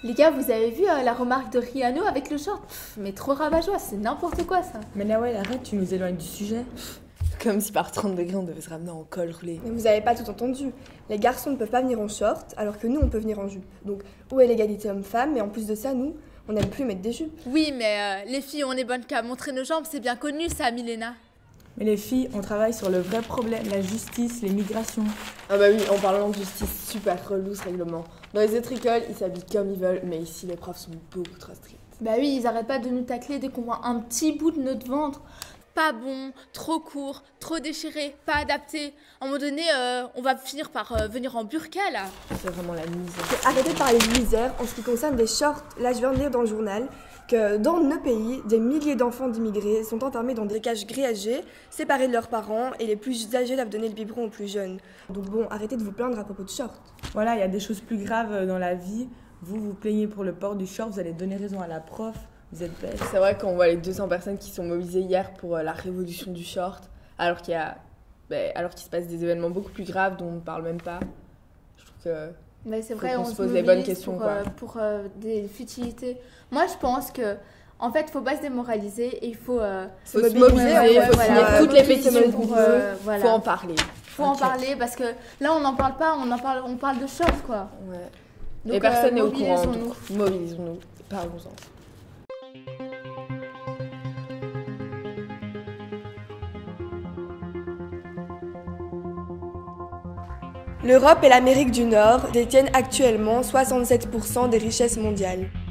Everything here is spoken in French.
Les gars, vous avez vu la remarque de Rihanna avec le short? Mais trop rabat-joie, c'est n'importe quoi ça. Mais Nawel, arrête, tu nous éloignes du sujet. Comme si par 30 degrés on devait se ramener en col roulé. Mais vous avez pas tout entendu. Les garçons ne peuvent pas venir en short, alors que nous, on peut venir en jupe. Donc, où est l'égalité homme-femme? Mais en plus de ça, nous, on n'aime plus mettre des jupes. Oui, mais les filles, on est bonnes qu'à montrer nos jambes, c'est bien connu ça, Milena. Mais les filles, on travaille sur le vrai problème, la justice, les migrations. Ah bah oui, en parlant de justice, super relou ce règlement. Dans les autres écoles, ils s'habillent comme ils veulent, mais ici les profs sont beaucoup trop stricts. Bah oui, ils arrêtent pas de nous tacler dès qu'on voit un petit bout de notre ventre. Pas bon, trop court, trop déchiré, pas adapté. À un moment donné, on va finir par venir en burqa là. C'est vraiment la misère. Arrêtez de parler de misère en ce qui concerne les shorts. Là, je viens de lire dans le journal que dans nos pays, des milliers d'enfants d'immigrés sont enfermés dans des cages grillagées, séparés de leurs parents, et les plus âgés doivent donner le biberon aux plus jeunes. Donc bon, arrêtez de vous plaindre à propos de shorts. Voilà, il y a des choses plus graves dans la vie. Vous vous plaignez pour le port du short, vous allez donner raison à la prof. Vous êtes bête. C'est vrai qu'on voit les 200 personnes qui sont mobilisées hier pour la révolution du short, alors qu'il se passe des événements beaucoup plus graves dont on ne parle même pas. Je trouve que Mais c'est faut vrai, qu'on on se se pose les bonnes mobilise questions, pour des futilités. Moi, je pense que, en fait, faut pas se démoraliser et il faut faut se mobiliser, il faut voilà, signer toutes les pétitions pour, voilà. faut en parler. Faut en parler parce que là, on n'en parle pas, on parle de short quoi. Ouais. Donc, Et personne n'est au courant, mobilisons-nous. donc mobilisons-nous, parlons-en. L'Europe et l'Amérique du Nord détiennent actuellement 67% des richesses mondiales.